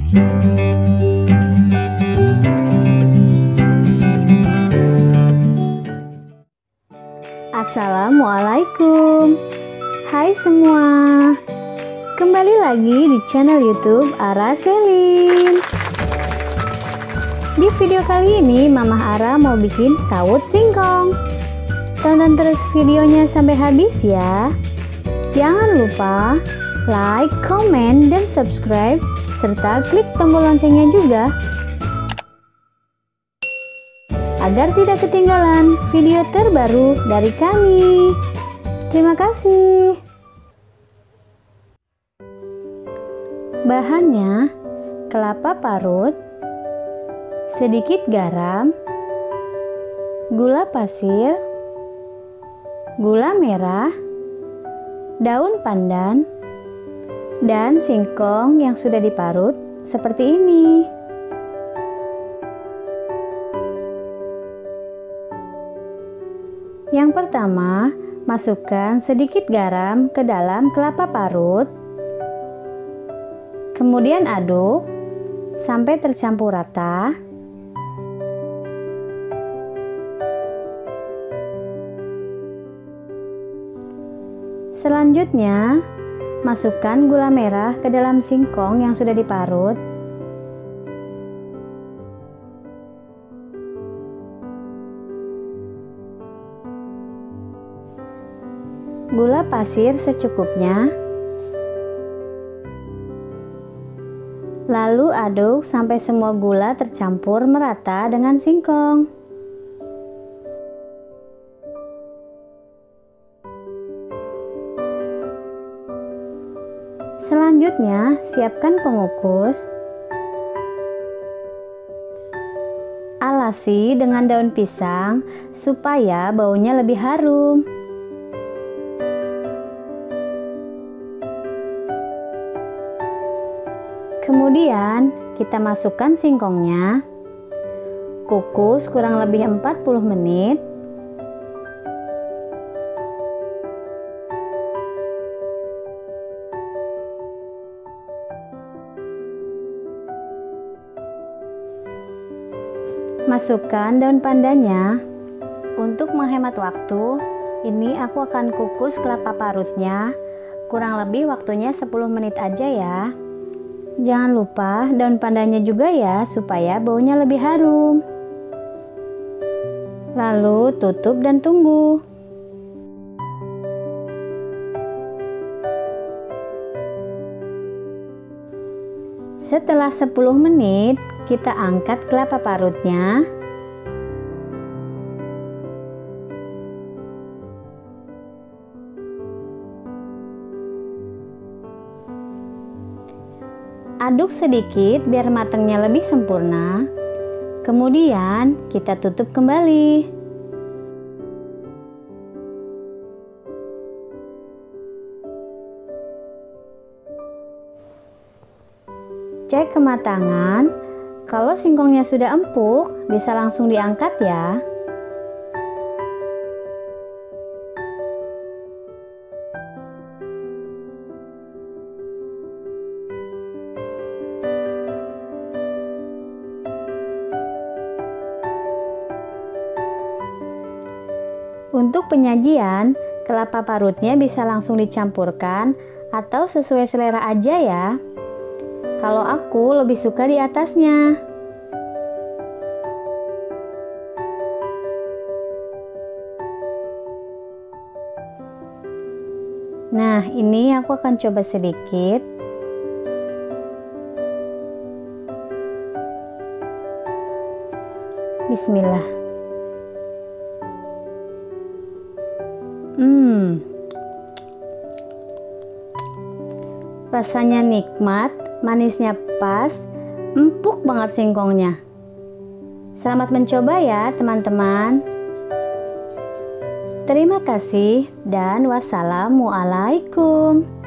Assalamualaikum. Hai semua. Kembali lagi di channel YouTube Ara Selin. Di video kali ini Mama Ara mau bikin sawut singkong. Tonton terus videonya sampai habis ya. Jangan lupa like, comment, dan subscribe serta klik tombol loncengnya juga agar tidak ketinggalan video terbaru dari kami. Terima kasih. Bahannya: kelapa parut, sedikit garam, gula pasir, gula merah, daun pandan, dan singkong yang sudah diparut seperti ini. Yang pertama, masukkan sedikit garam ke dalam kelapa parut. Kemudian aduk sampai tercampur rata. Selanjutnya, masukkan gula merah ke dalam singkong yang sudah diparut. Gula pasir secukupnya. Lalu aduk sampai semua gula tercampur merata dengan singkong. Selanjutnya, siapkan pengukus. Alasi dengan daun pisang supaya baunya lebih harum. Kemudian kita masukkan singkongnya, kukus kurang lebih 40 menit. Masukkan daun pandannya. Untuk menghemat waktu, ini aku akan kukus kelapa parutnya, kurang lebih waktunya 10 menit aja ya. Jangan lupa daun pandannya juga ya, supaya baunya lebih harum. Lalu tutup dan tunggu. Setelah 10 menit, kita angkat kelapa parutnya. Aduk sedikit biar matangnya lebih sempurna. Kemudian kita tutup kembali. Cek kematangan. Kalau singkongnya sudah empuk, bisa langsung diangkat ya. Untuk penyajian, kelapa parutnya bisa langsung dicampurkan atau sesuai selera aja ya. Kalau aku lebih suka di atasnya. Nah, ini aku akan coba sedikit. Bismillah. Rasanya nikmat, manisnya pas, empuk banget singkongnya. Selamat mencoba ya teman-teman. Terima kasih dan wassalamualaikum.